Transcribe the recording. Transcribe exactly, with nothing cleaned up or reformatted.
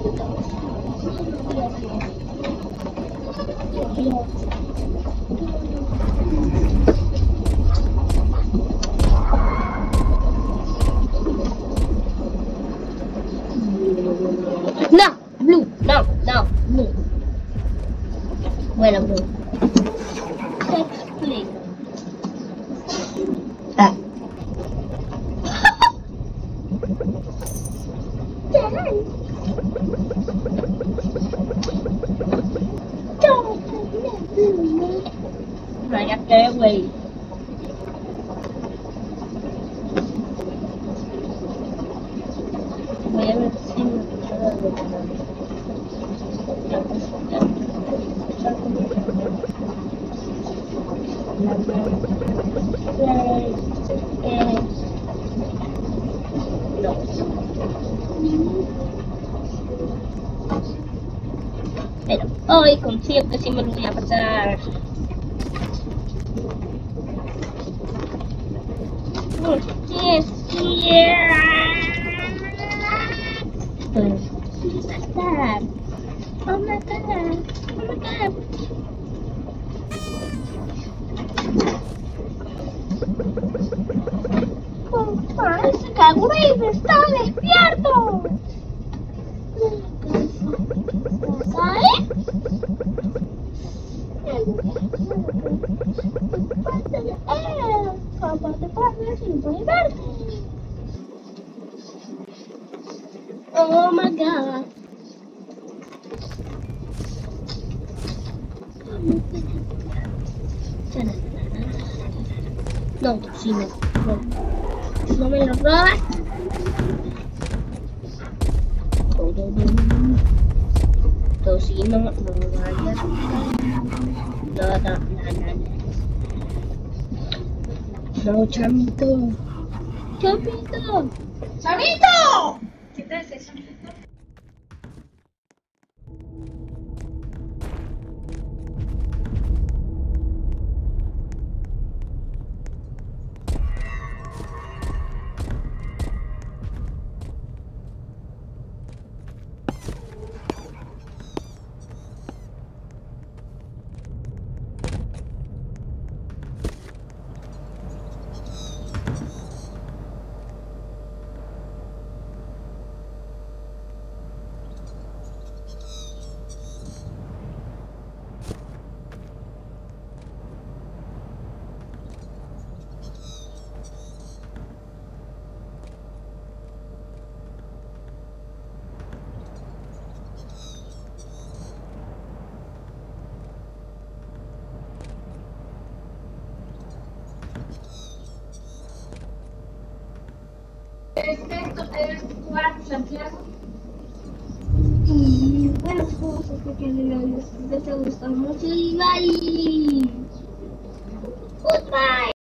No, blue, no, no, blue. Bueno, blue. Te explico. Ah. Vaya que güey. Voy a ver si me puedo pero hoy confío que sí me lo voy a pasar. Yes, yeah. Oh my god, oh my god. Oh, ese cangrejo está despierto. ¿Sabes? Oh my god. No, si no, no. No me lo robas. Tocino, no vayas. No, no, no, no. No, chamito. Chamito. ¡Chavito! ¿Qué te es eso? Esto es jugar Santiago. Y bueno, chicos, espero que les haya gustado mucho y bye. Goodbye.